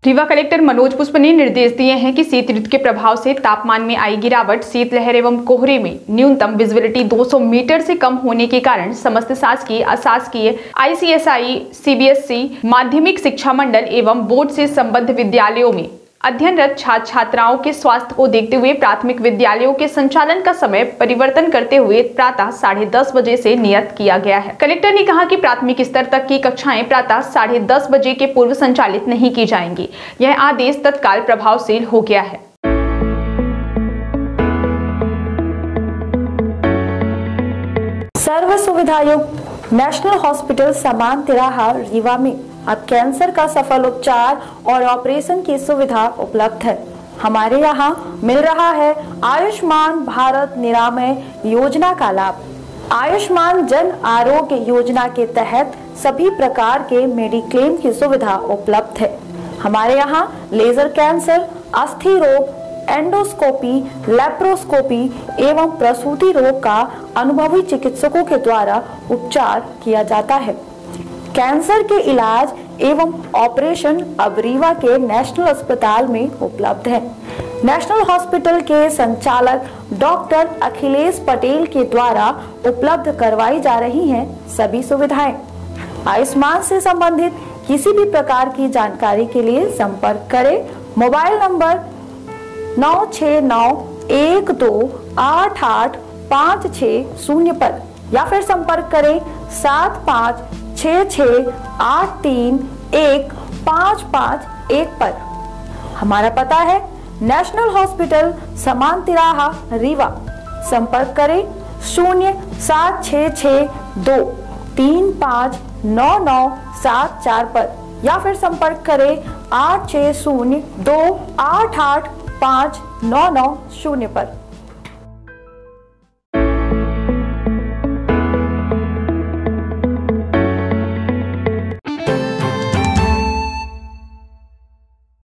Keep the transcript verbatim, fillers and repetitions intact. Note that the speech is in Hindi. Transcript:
रीवा कलेक्टर मनोज पुष्प ने निर्देश दिए हैं कि शीत ऋतु के प्रभाव से तापमान में आई गिरावट, शीतलहर एवं कोहरे में न्यूनतम विजिबिलिटी दो सौ मीटर से कम होने के कारण समस्त शासकीय, अशासकीय, आईसीएसई, सीबीएसई, माध्यमिक शिक्षा मंडल एवं बोर्ड से संबद्ध विद्यालयों में अध्ययनरत छात्र छात्राओं के स्वास्थ्य को देखते हुए प्राथमिक विद्यालयों के संचालन का समय परिवर्तन करते हुए प्रातः साढ़े दस बजे से नियत किया गया है। कलेक्टर ने कहा कि प्राथमिक स्तर तक की कक्षाएं प्रातः साढ़े दस बजे के पूर्व संचालित नहीं की जाएंगी। यह आदेश तत्काल प्रभावशील हो गया है। सर्व सुविधायुक्त नेशनल हॉस्पिटल समान तिराहा रीवा में अब कैंसर का सफल उपचार और ऑपरेशन की सुविधा उपलब्ध है। हमारे यहाँ मिल रहा है आयुष्मान भारत निरामय योजना का लाभ। आयुष्मान जन आरोग्य योजना के तहत सभी प्रकार के मेडिक्लेम की सुविधा उपलब्ध है। हमारे यहाँ लेजर कैंसर, अस्थि रोग, एंडोस्कोपी, लेप्रोस्कोपी एवं प्रसूति रोग का अनुभवी चिकित्सकों के द्वारा उपचार किया जाता है। कैंसर के इलाज एवं ऑपरेशन अब रीवा के नेशनल अस्पताल में उपलब्ध है। नेशनल हॉस्पिटल के संचालक डॉक्टर अखिलेश पटेल के द्वारा उपलब्ध करवाई जा रही हैं सभी सुविधाएं। आयुष्मान से संबंधित किसी भी प्रकार की जानकारी के लिए संपर्क करें मोबाइल नंबर नौ छः नौ एक दो आठ आठ पाँच छः शून्य पर या फिर संपर्क करें सात पाँच छः छः आठ तीन एक पाँच पाँच एक पर। हमारा पता है नेशनल हॉस्पिटल समान तिराहा रीवा। संपर्क करें शून्य सात छः छः दो तीन पाँच नौ नौ सात चार पर या फिर संपर्क करें आठ छः शून्य दो आठ आठ पाँच नौ नौ शून्य पर।